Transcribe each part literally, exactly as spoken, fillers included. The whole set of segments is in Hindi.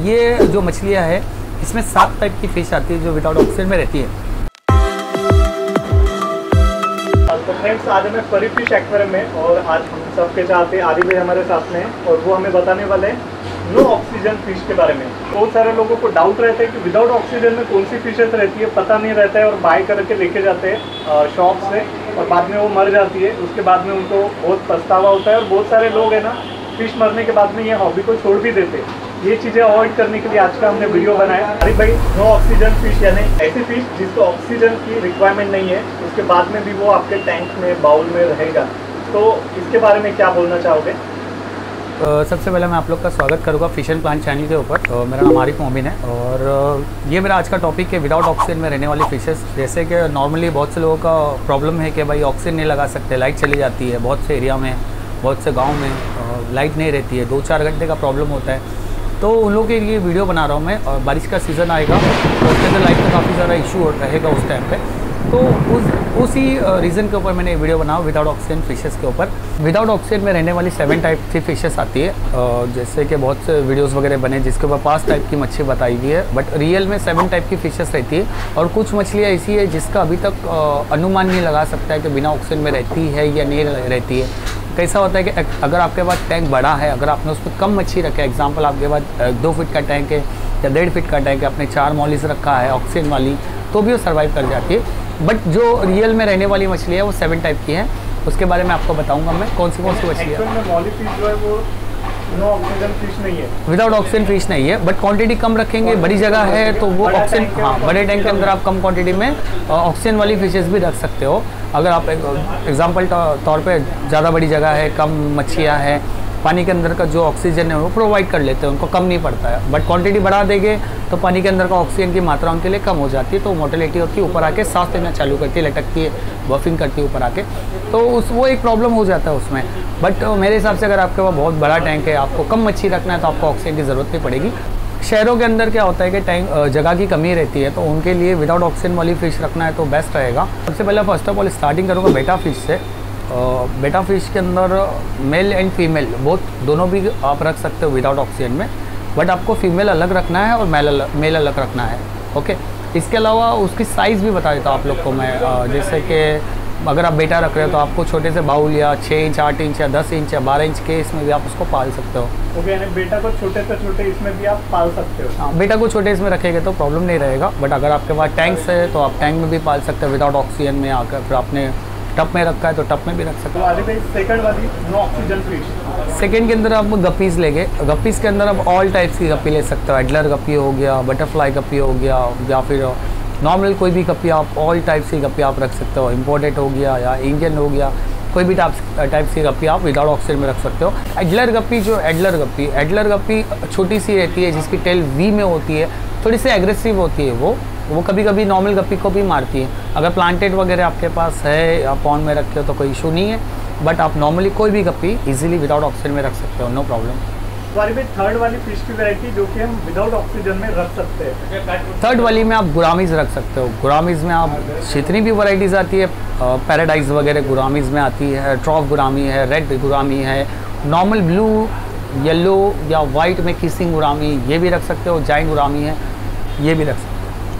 ये जो मछलियाँ है इसमें सात टाइप की फ़िश आती है जो विदाउट ऑक्सीजन में रहती है। तो फ्रेंड्स, आज हमें परी फिश एक्वेरियम में और आज हम सबके चाहते आदि भाई हमारे साथ में हैं और वो हमें बताने वाले हैं नो ऑक्सीजन फिश के बारे में। बहुत सारे लोगों को डाउट रहता है कि विदाउट ऑक्सीजन में कौन सी फिशेस रहती है, पता नहीं रहता है और बाय करके लेके जाते हैं शॉप से और बाद में वो मर जाती है। उसके बाद में उनको बहुत पछतावा होता है और बहुत सारे लोग हैं ना फिश मरने के बाद में ये हॉबी को छोड़ भी देते हैं। ये चीज़ें अवॉइड करने के लिए आज का हमने वीडियो बनाया। अरे भाई, नो ऑक्सीजन फिश यानी ऐसी फिश जिसको ऑक्सीजन की रिक्वायरमेंट नहीं है, उसके बाद में भी वो आपके टैंक में बाउल में रहेगा। तो इसके बारे में क्या बोलना चाहोगे? Uh, सबसे पहले मैं आप लोग का स्वागत करूँगा फिश एंड प्लांट चैनल के ऊपर। uh, मेरा नाम आरिफ मोमिन है और uh, ये मेरा आज का टॉपिक है विदाउट ऑक्सीजन में रहने वाली फिशेस। जैसे कि नॉर्मली बहुत से लोगों का प्रॉब्लम है कि भाई ऑक्सीजन नहीं लगा सकते, लाइट चली जाती है, बहुत से एरिया में बहुत से गांव में uh, लाइट नहीं रहती है, दो चार घंटे का प्रॉब्लम होता है। तो उन लोगों के लिए वीडियो बना रहा हूँ मैं। और बारिश का सीज़न आएगा तो उसके अंदर लाइट का काफ़ी ज़्यादा इशू रहेगा उस टाइम पे। तो उस उसी रीज़न के ऊपर मैंने वीडियो बनाया विदाउट ऑक्सीजन फिशेस के ऊपर। विदाउट ऑक्सीजन में रहने वाली सेवन टाइप की फिशेस आती है। जैसे कि बहुत से वीडियोस वगैरह बने जिसके ऊपर पाँच टाइप की मछली बताई हुई है, बट रियल में सेवन टाइप की फिशेस रहती है। और कुछ मछलियाँ ऐसी है जिसका अभी तक अनुमान नहीं लगा सकता है कि बिना ऑक्सीजन में रहती है या नहीं रहती है। कैसा होता है कि अगर आपके पास टैंक बड़ा है, अगर आपने उसमें कम मच्छी रखा है, एग्जांपल आपके पास दो फीट का टैंक है या डेढ़ फीट का टैंक है, आपने चार मॉलिस रखा है ऑक्सीजन वाली, तो भी वो सर्वाइव कर जाती है। बट जो रियल में रहने वाली मछली है वो सेवन टाइप की है। उसके बारे में आपको बताऊंगा मैं कौन सी कौन सी मछली है। मॉली फिश जो है वो नो ऑक्सीजन फिश नहीं है, विदाउट ऑक्सीजन फिश नहीं है, बट क्वांटिटी कम रखेंगे, बड़ी जगह है तो वो ऑक्सीजन, हाँ बड़े टैंक के अंदर आप कम क्वांटिटी में ऑक्सीजन वाली फिशेस भी रख सकते हो। अगर आप एग्जांपल तौर पे ज़्यादा बड़ी जगह है, कम मच्छियाँ हैं, पानी के अंदर का जो ऑक्सीजन है वो प्रोवाइड कर लेते हैं, उनको कम नहीं पड़ता है। बट क्वांटिटी बढ़ा देंगे तो पानी के अंदर का ऑक्सीजन की मात्रा उनके लिए कम हो जाती है, तो मोर्टेलिटी होती है, ऊपर आके सांस लेना चालू करती है, लटकती है, बफिंग करती है ऊपर आके, तो उस वो एक प्रॉब्लम हो जाता है उसमें। बट मेरे हिसाब से अगर आपके पास बहुत बड़ा टैंक है, आपको कम मच्छी रखना है, तो आपको ऑक्सीजन की ज़रूरत नहीं पड़ेगी। शहरों के अंदर क्या होता है कि टैंक जगह की कमी रहती है, तो उनके लिए विदाउट ऑक्सीजन वाली फ़िश रखना है तो बेस्ट रहेगा। सबसे पहले फर्स्ट ऑफ ऑल स्टार्टिंग करूँगा बेटा फ़िश से। बेटा फ़िश के अंदर मेल एंड फीमेल बोथ दोनों भी आप रख सकते हो विदाउट ऑक्सीजन में, बट आपको फीमेल अलग रखना है और मेल अलग मेल अलग रखना है। ओके, इसके अलावा उसकी साइज़ भी बता देता हूँ आप लोग को मैं। जैसे कि अगर आप बेटा रख रहे हो तो आपको छोटे से बाउल या छः इंच आठ इंच या दस इंच या बारह इंच के इसमें भी आप उसको पाल सकते हो। ओके, यानी बेटा को छोटे से छोटे इसमें भी आप पाल सकते हो। हाँ, बेटा को छोटे इसमें रखेंगे तो प्रॉब्लम नहीं रहेगा, बट अगर आपके पास टैंक्स है तो आप टैंक में भी पाल सकते हो विदाउट ऑक्सीजन में आकर। फिर आपने टब में रखा है तो टब में भी रख सकते हो। तो सेकंड वाली नो ऑक्सीजन फिश, सेकंड के अंदर आप गप्पीज़ लेंगे। गप्पीज़ के अंदर आप ऑल टाइप्स की गप्पी ले सकते हो। एडलर गप्पी हो गया, बटरफ्लाई गप्पी हो गया, या फिर नॉर्मल कोई भी गप्पी, आप ऑल टाइप्स की गप्पी आप रख सकते हो। इम्पोर्टेड हो गया या इंडियन हो गया, कोई भी टाइप्स टाइप्स की गप्पी आप विदाउट ऑक्सीजन में रख सकते हो। एडलर गप्पी जो एडलर गप्पी एडलर गप्पी छोटी सी रहती है जिसकी टेल वी में होती है, थोड़ी सी एग्रेसिव होती है, वो वो कभी कभी नॉर्मल गप्पी को भी मारती है। अगर प्लांटेड वगैरह आपके पास है या पॉन्ड में रखे हो तो कोई इशू नहीं है, बट आप नॉर्मली कोई भी गप्पी इजीली विदाउट ऑक्सीजन में रख सकते हो, नो प्रॉब्लम। तो भाई थर्ड वाली फिश की वैरायटी जो कि हम विदाउट ऑक्सीजन में रख सकते हैं। थर्ड वाली में आप गुरामीज़ रख सकते हो। गुरामीज़ में आप जितनी भी वैरायटीज़ आती है, पैराडाइज वगैरह गुरामीज़ में आती है, ट्रॉफ गुरामी है, रेड गुरामी है, नॉर्मल ब्लू येलो या वाइट में किसिंग गुरामी, ये भी रख सकते हो। जाइंट गुरामी है, ये भी रख सकते हो।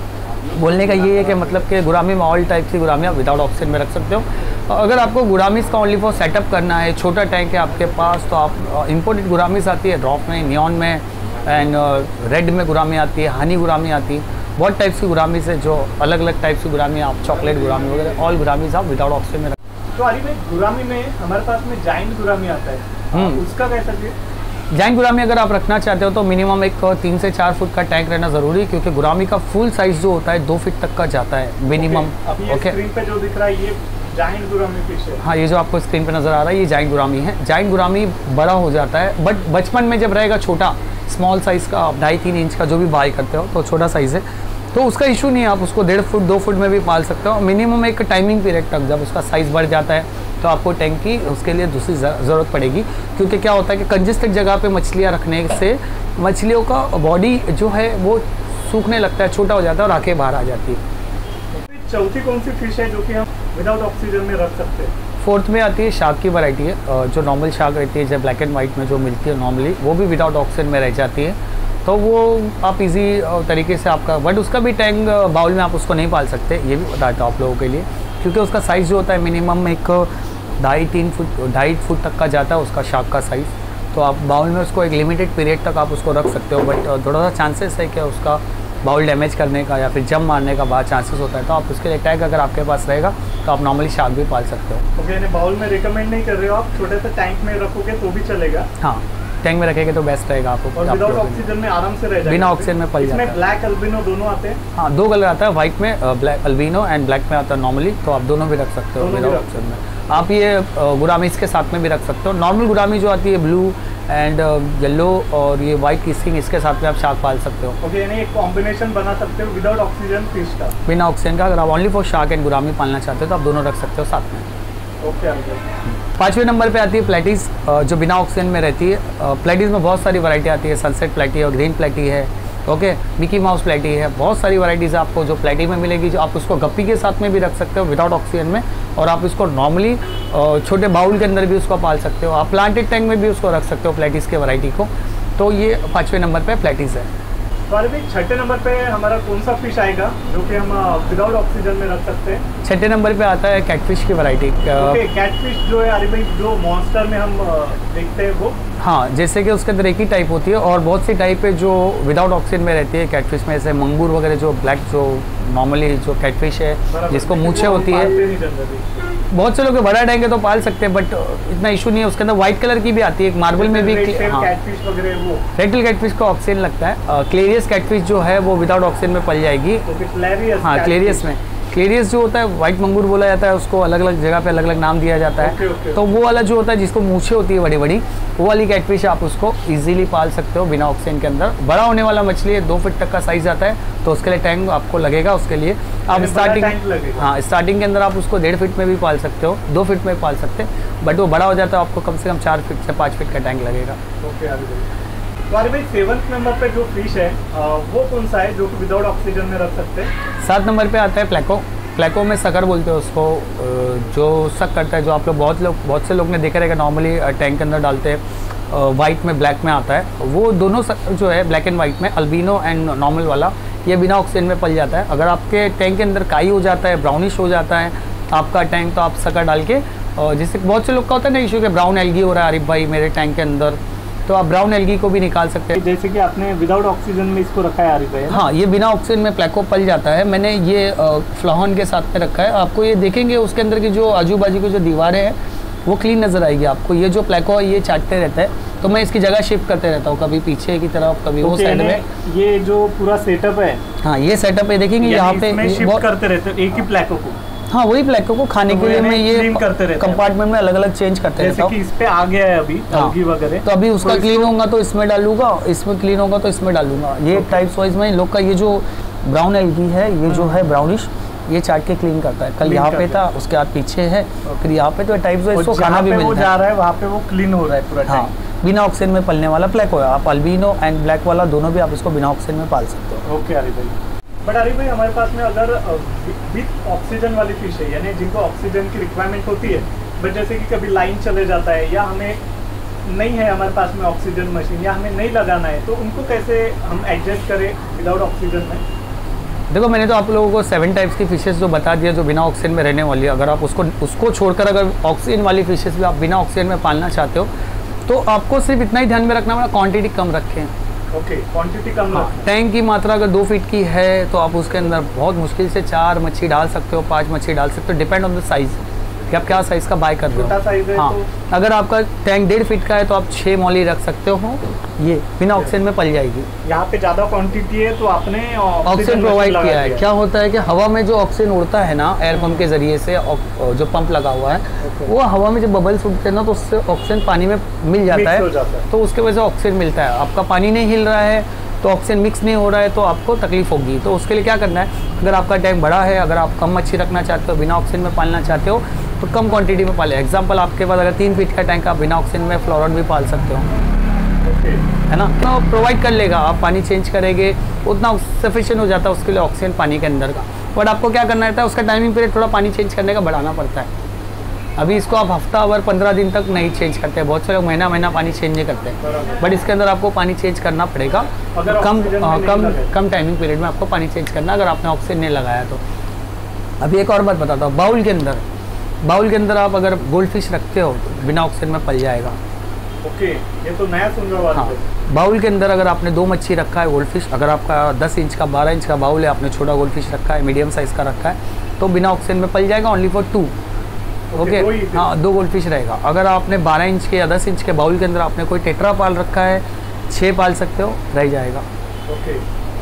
बोलने का ये है कि मतलब कि गुरामी में ऑल टाइप की गुरामी आप विदाउट ऑक्सीजन में रख सकते हो। अगर आपको गुरामीज़ का ओनली फॉर सेटअप करना है, छोटा टैंक है आपके पास, तो आप इम्पोर्टेड गुरामीज़ आती है, ड्रॉप में, नियॉन में एंड रेड में गुरामी आती है, हनी गुरामी आती है, बहुत टाइप्स की गुरामी से जो अलग अलग टाइप्स की गुरामी, आप चॉकलेट गुरामी वगैरह ऑल गुरामीज़ आप विदाउट ऑक्सीजन में रख। तो अरे भाई गुरामी में हमारे पास में जाइंट गुरामी आता है, उसका कैसा है? जाइंट गुरामी अगर आप रखना चाहते हो तो मिनिमम एक तीन से चार फुट का टैंक रहना ज़रूरी है, क्योंकि गुरामी का फुल साइज़ जो होता है दो फीट तक का जाता है मिनिमम। ओके, स्क्रीन पे जो दिख रहा है ये जाइंट गुरामी फिश है। हाँ, ये जो आपको स्क्रीन पे नज़र आ रहा है ये जाइंट गुरामी है। जाइंट गुरामी बड़ा हो जाता है, बट बचपन में जब रहेगा छोटा स्मॉल साइज़ का, आप ढाई तीन इंच का जो भी बाई करते हो तो छोटा साइज़ है, तो उसका इशू नहीं है, आप उसको डेढ़ फुट दो फुट में भी पाल सकते हो। मिनिमम एक टाइमिंग पीरियड तक जब उसका साइज़ बढ़ जाता है तो आपको टैंक की उसके लिए दूसरी ज़रूरत पड़ेगी, क्योंकि क्या होता है कि कंजेस्टेड जगह पे मछलियाँ रखने से मछलियों का बॉडी जो है वो सूखने लगता है, छोटा हो जाता है और आँखें बाहर आ जाती है। चौथी कौन सी फिश है जो कि हम विदाउट ऑक्सीजन में रख सकते हैं? फोर्थ में आती है शार्क की वैरायटी है, जो नॉर्मल शार्क रहती है, जब ब्लैक एंड वाइट में जो मिलती है नॉर्मली, वो भी विदाउट ऑक्सीजन में रह जाती है। तो तो वो आप इजी तरीके से आपका, बट उसका भी टैंक बाउल में आप उसको नहीं पाल सकते, ये भी बताता हूँ आप लोगों के लिए, क्योंकि उसका साइज़ जो होता है मिनिमम एक ढाई तीन फुट ढाई फुट तक का जाता है उसका शार्क का साइज़। तो आप बाउल में उसको एक लिमिटेड पीरियड तक आप उसको रख सकते हो, बट थोड़ा सा चांसेस है कि उसका बाउल डैमेज करने का या फिर जम मारने का बहुत चांसेस होता है। तो आप उसके लिए टैग अगर आपके पास रहेगा तो आप नॉर्मली शार्क भी पाल सकते हो। ओके, यानी बाउल में रिकमेंड नहीं कर रहे हो आप, छोटे से टैंक में रखोगे तो भी चलेगा? हाँ, टैंक में रखेंगे तो बेस्ट रहेगा आपको। और विदाउट ऑक्सीजन में आराम से रह जाएगा? बिना ऑक्सीजन में पल जाता है। इसमें ब्लैक अल्बिनो दोनों आते हैं? हाँ, दो कलर आता है, वाइट में ब्लैक अल्बिनो एंड ब्लैक में आता है नॉर्मली, तो आप दोनों भी रख सकते हो विदाउट ऑक्सीजन में। आप ये गुरामी इसके साथ में भी रख सकते हो। नॉर्मल गुरामी जो आती है ब्लू एंड येलो और ये वाइट किसिंग, इसके साथ में आप शार्क पाल सकते हो। ओके, यानी एक कॉम्बिनेशन बना सकते हो विदाउट ऑक्सीजन फिश का? बिना ऑक्सीजन का। अगर आप only for shark and gourami पालना चाहते हो तो आप दोनों रख सकते हो साथ में। ओके। पाँचवें नंबर पे आती है प्लेटीज, जो बिना ऑक्सीजन में रहती है। प्लेटीज में बहुत सारी वैरायटी आती है, सनसेट प्लेटी और ग्रीन प्लेटी है, ओके, मिकी माउस प्लेटी है, बहुत सारी वैराइटीज़ आपको जो प्लेटी में मिलेगी, जो आप उसको गप्पी के साथ में भी रख सकते हो विदाउट ऑक्सीजन में, और आप इसको नॉर्मली छोटे बाउल के अंदर भी उसको पाल सकते हो। आप प्लांटेड टैंक में भी उसको रख सकते हो प्लेटीज़ के वैरायटी को। तो ये पाँचवें नंबर पे प्लेटीज़ है। तो अभी छठे नंबर पे हमारा कौन सा फिश आएगा जो कि हम विदाउट ऑक्सीजन में रख सकते हैं? छठे नंबर पे आता है कैटफिश की वैरायटी। ओके, कैटफिश जो है अरे भाई जो मॉन्स्टर में हम देखते हैं वो? हाँ, जैसे कि उसके अंदर एक ही टाइप होती है और बहुत सी टाइप है जो विदाउट ऑक्सीजन में रहती है कैटफिश में, जैसे मंगूर वगैरह, जो ब्लैक जो नॉर्मली जो कैटफिश है जिसको मूछें होती है। बहुत से लोग बड़ा टैंक है तो पाल सकते हैं, बट इतना इशू नहीं है। उसके अंदर व्हाइट कलर की भी आती है, एक मार्बल में भी। हाँ, कैटफिश वगैरह वो रेड कैटफिश को ऑक्सीजन लगता है। क्लेरियस कैटफिश जो है वो विदाउट ऑक्सीजन में पल जाएगी। हाँ, क्लेरियस में क्लेरियस जो होता है व्हाइट मंगूर बोला जाता है उसको, अलग अलग जगह पे अलग अलग नाम दिया जाता है। Okay, okay. तो वो वाला जो होता है जिसको मूछें होती है बड़ी बड़ी, वो वाली कैटफिश आप उसको इजीली पाल सकते हो बिना ऑक्सीजन के अंदर। बड़ा होने वाला मछली है, दो फीट तक का साइज आता है, तो उसके लिए टैंक आपको लगेगा। उसके लिए आप स्टार्टिंग हाँ स्टार्टिंग के अंदर आप उसको डेढ़ फीट में भी पाल सकते हो, दो फीट में भी पाल सकते हैं, बट वो बड़ा हो जाता है आपको कम से कम चार फीट से पाँच फीट का टैंक लगेगा। ओके। तो अरे भाई सेवंथ नंबर पे जो फिश है वो कौन सा है जो कि विदाउट ऑक्सीजन में रख सकते हैं? सात नंबर पे आता है प्लेको। प्लेको में सकर बोलते हैं उसको, जो सक करता है, जो आप लोग बहुत लोग बहुत से लोग ने देखा रहेगा नॉर्मली टैंक के अंदर डालते हैं, वाइट में ब्लैक में आता है। वो दोनों जो है ब्लैक एंड वाइट में, अल्बिनो एंड नॉर्मल वाला, ये बिना ऑक्सीजन में पल जाता है। अगर आपके टैंक के अंदर काई हो जाता है, ब्राउनिश हो जाता है आपका टैंक, तो आप सकर डाल के, और जिससे बहुत से लोग का होता है ना इशू कि ब्राउन एल्गी हो रहा है आरिफ भाई मेरे टैंक के अंदर, तो आप ब्राउन एल्गी को भी निकाल सकते हैं। जैसे कि आपने विदाउट ऑक्सीजन में इसको रखा है आरिफ भाई? हाँ, ये बिना ऑक्सीजन में प्लेको पल जाता है। मैंने ये फ्लाहन के साथ में रखा है। आपको ये देखेंगे उसके अंदर की जो आजू बाजू की जो दीवारें हैं वो क्लीन नज़र आएगी आपको। ये जो प्लेको है ये चाटते रहता है, तो मैं इसकी जगह शिफ्ट करते रहता हूँ, कभी पीछे की तरफ, कभी वो साइड में। ये जो पूरा सेटअप है, हाँ ये सेटअप है, देखेंगे यहाँ पे शिफ्ट करते रहते हैं एक ही प्लेको को? हाँ, वही प्लेको को खाने तो के लिए मैं ये करते रहते कंपार्टमेंट में अलग अलग चेंज करते रहता हूँ। जैसे कि इस पे आ गया है अभी अलगी वगैरह, तो अभी उसका क्लीन होगा तो इसमें डालूंगा, इसमें क्लीन होगा तो इसमें डालूंगा। ये टाइप्स वाइज में लोग का ये जो ब्राउन एल्गी है, ये जो है ब्राउनिश, ये चाट के क्लीन करता है। कल यहाँ पे था, उसके बाद पीछे है, फिर यहाँ पे, तो टाइप्स वाइज को खाना भी मिलता है। जा रहा है वहाँ पे वो क्लीन हो रहा है पूरा। हाँ, बिना ऑक्सीजन में पलने वाला प्लेको है। आप अल्बिनो एंड ब्लैक वाला दोनों भी आप इसको बिना ऑक्सीजन में पाल सकते हो। ओके आरिफ भाई। बट आरिफ भाई हमारे पास में अगर विथ ऑक्सीजन वाली फिश है, यानी जिनको ऑक्सीजन की रिक्वायरमेंट होती है, बट जैसे कि कभी लाइन चले जाता है या हमें नहीं है हमारे पास में ऑक्सीजन मशीन, या हमें नहीं लगाना है, तो उनको कैसे हम एडजस्ट करें विदाउट ऑक्सीजन में? देखो, मैंने तो आप लोगों को सेवन टाइप्स की फिशेस जो बता दिया जो बिना ऑक्सीजन में रहने वाली है। अगर आप उसको उसको छोड़कर अगर ऑक्सीजन वाली फिशेस भी आप बिना ऑक्सीजन में पालना चाहते हो तो आपको सिर्फ इतना ही ध्यान में रखना पड़ेगा, क्वांटिटी कम रखें। ओके, क्वांटिटी कम रखें। टैंक की मात्रा अगर दो फीट की है तो आप उसके अंदर बहुत मुश्किल से चार मच्छी डाल सकते हो, पाँच मच्छी डाल सकते हो, डिपेंड ऑन द साइज़ कि आप क्या साइज़ का बाय कर रहे हो। हाँ, तो अगर आपका टैंक डेढ़ फीट का है तो आप छः मौली रख सकते हो, ये बिना ऑक्सीजन में पल जाएगी। यहाँ पे ज़्यादा क्वांटिटी है तो आपने ऑक्सीजन प्रोवाइड किया है। क्या होता है कि हवा में जो ऑक्सीजन उड़ता है ना एयर पंप के ज़रिए से, जो पंप लगा हुआ है वो हवा में जब बबल्स उठते हैं ना तो उससे ऑक्सीजन पानी में मिल जाता है, तो उसके वजह से ऑक्सीजन मिलता है। आपका पानी नहीं हिल रहा है तो ऑक्सीजन मिक्स नहीं हो रहा है तो आपको तकलीफ होगी। तो उसके लिए क्या करना है, अगर आपका टैंक बड़ा है, अगर आप कम मच्छी रखना चाहते हो, बिना ऑक्सीजन में पालना चाहते हो तो कम क्वांटिटी में पालें। एग्जांपल, आपके पास अगर तीन फीट का टैंक आप बिना ऑक्सीजन में फ्लोरॉन भी पाल सकते हो, है ना, तो प्रोवाइड कर लेगा। आप पानी चेंज करेंगे उतना सफिशिएंट हो जाता है उसके लिए ऑक्सीजन पानी के अंदर का। बट आपको क्या करना रहता है, उसका टाइमिंग पीरियड थोड़ा पानी चेंज करने का बढ़ाना पड़ता है। अभी इसको आप हफ्ता भर पंद्रह दिन तक नहीं चेंज करते हैं, बहुत से लोग महीना महीना पानी चेंज नहीं करते हैं, बट इसके अंदर आपको पानी चेंज करना पड़ेगा। कम कम कम टाइमिंग पीरियड में आपको पानी चेंज करना अगर आपने ऑक्सीजन नहीं लगाया तो। अभी एक और बात बताता हूँ, बाउल के अंदर बाउल के अंदर आप अगर गोल्ड फिश रखते हो तो बिना ऑक्सीजन में पल जाएगा। ओके, ये तो नया सुन रहा हूँ। हाँ, बाउल के अंदर अगर आपने दो मच्छी रखा है गोल्ड फिश, अगर आपका दस इंच का बारह इंच का बाउल है, आपने छोटा गोल्ड फिश रखा है, मीडियम साइज़ का रखा है, तो बिना ऑक्सीजन में पल जाएगा, ओनली फॉर टू। ओके, हाँ, दो गोल्ड फिश रहेगा। अगर आपने बारह इंच के या दस इंच के बाउल के अंदर आपने कोई टेट्रा पाल रखा है, छः पाल सकते हो, रह जाएगा। ओके,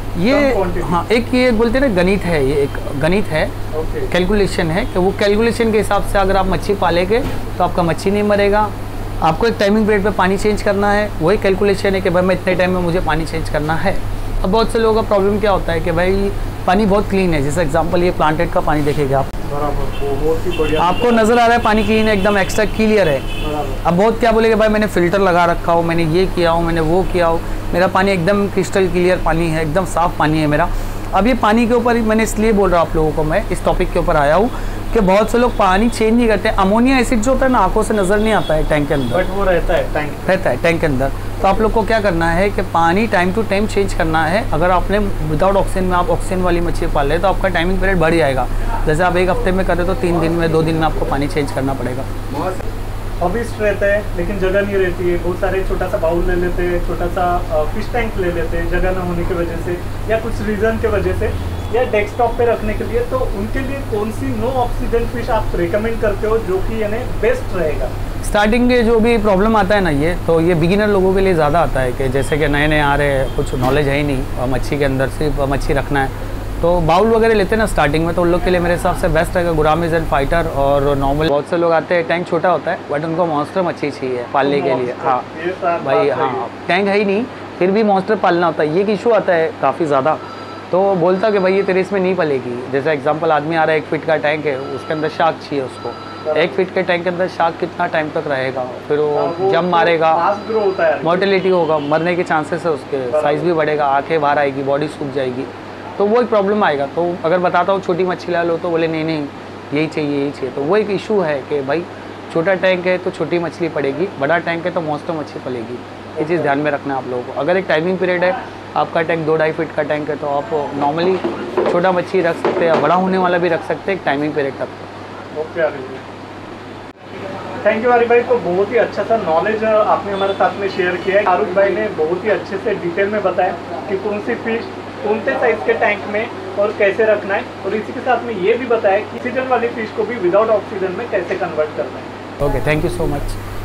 ये हाँ, एक ये बोलते हैं ना गणित है, ये एक गणित है, कैलकुलेशन है कि वो कैलकुलेशन के हिसाब से अगर आप मच्छी पालेंगे तो आपका मच्छी नहीं मरेगा। आपको एक टाइमिंग पीरियड पे पानी चेंज करना है, वही कैलकुलेशन है कि भाई मैं इतने टाइम में मुझे पानी चेंज करना है। अब बहुत से लोगों का प्रॉब्लम क्या होता है कि भाई पानी बहुत क्लीन है, जैसे एग्जांपल ये प्लांटेड का पानी देखेंगे आप, बहुत ही बढ़िया, आपको नज़र आ रहा है पानी क्लीन है, एकदम एक्स्ट्रा क्लियर है। अब बहुत क्या बोलेगे भाई मैंने फ़िल्टर लगा रखा हो, मैंने ये किया हो, मैंने वो किया हो, मेरा पानी एकदम क्रिस्टल क्लियर पानी है, एकदम साफ़ पानी है मेरा। अब ये पानी के ऊपर मैंने इसलिए बोल रहा हूँ आप लोगों को, मैं इस टॉपिक के ऊपर आया हूँ कि बहुत से लोग पानी चेंज नहीं करते। अमोनिया एसिड जो होता है ना, आंखों से नज़र नहीं आता है टैंक के अंदर, बट वो रहता है टैंक रहता है टैंक के अंदर। तो आप लोग को क्या करना है कि पानी टाइम टू टाइम चेंज करना है। अगर आपने विदाउट ऑक्सीजन में आप ऑक्सीजन वाली मछली पाल रहे तो आपका टाइमिंग पीरियड बढ़ जाएगा। जैसे आप एक हफ्ते में करें तो तीन दिन में, दो दिन में आपको पानी चेंज करना पड़ेगा। हॉबिस्ट रहता है लेकिन जगह नहीं रहती है, बहुत सारे छोटा सा बाउल ले लेते हैं, छोटा सा फिश टैंक ले लेते हैं जगह न होने की वजह से या कुछ रीज़न के वजह से, या डेस्कटॉप पे रखने के लिए। तो उनके लिए कौन सी नो ऑक्सीजन फिश आप रिकमेंड करते हो जो कि यानी बेस्ट रहेगा? स्टार्टिंग के जो भी प्रॉब्लम आता है ना, ये तो ये बिगिनर लोगों के लिए ज़्यादा आता है कि जैसे कि नए नए आ रहे हैं, कुछ नॉलेज है ही नहीं और मच्छी के अंदर सिर्फ मच्छी रखना है, तो बाउल वगैरह लेते हैं ना स्टार्टिंग में, तो उन लोग के लिए मेरे हिसाब से बेस्ट रहेगा गुरामीज एंड फाइटर। और नॉर्मल बहुत से लोग आते हैं, टैंक छोटा होता है बट उनको मॉन्स्टर मच्छी चाहिए पालने के लिए। हाँ भाई, हाँ, टैंक है ही नहीं फिर भी मॉन्स्टर पालना होता है, ये एक इशू आता है काफ़ी ज़्यादा। तो बोलता कि भाई ये तेरे इसमें नहीं पलेगी। जैसे एग्जांपल आदमी आ रहा है, एक फीट का टैंक है, उसके अंदर शार्क चाहिए उसको, एक फीट के टैंक के अंदर शार्क कितना टाइम तक रहेगा, फिर वो जम मारेगा, मोर्टेलिटी होगा, मरने के चांसेस है उसके, साइज़ भी बढ़ेगा, आंखें बाहर आएगी, बॉडी सूख जाएगी, तो वो एक प्रॉब्लम आएगा। तो अगर बताता हूँ छोटी मछली ला लो तो बोले नहीं नहीं यही चाहिए यही चाहिए, तो वो एक इशू है कि भाई छोटा टैंक है तो छोटी मछली पड़ेगी, बड़ा टैंक है तो मॉन्स्टर मछली पलेगी। ये चीज़ ध्यान में रखना है आप लोगों को। अगर एक टाइमिंग पीरियड है, आपका टैंक दो ढाई फीट का टैंक है, तो आप नॉर्मली छोटा मच्छी रख सकते हैं, बड़ा होने वाला भी रख सकते हैं एक टाइमिंग पीरियड तक। Okay Arif ji, thank you Arif भाई। तो बहुत ही अच्छा सा नॉलेज आपने हमारे साथ में शेयर किया है। आरुष भाई ने बहुत ही अच्छे से डिटेल में बताया कि कौन सी फिश कौन से साइज़ के टैंक में और कैसे रखना है, और इसी के साथ में ये भी बताया कि ऑक्सीजन वाली फिश को भी विदाउट ऑक्सीजन में कैसे कन्वर्ट करना है। Okay, thank you so much.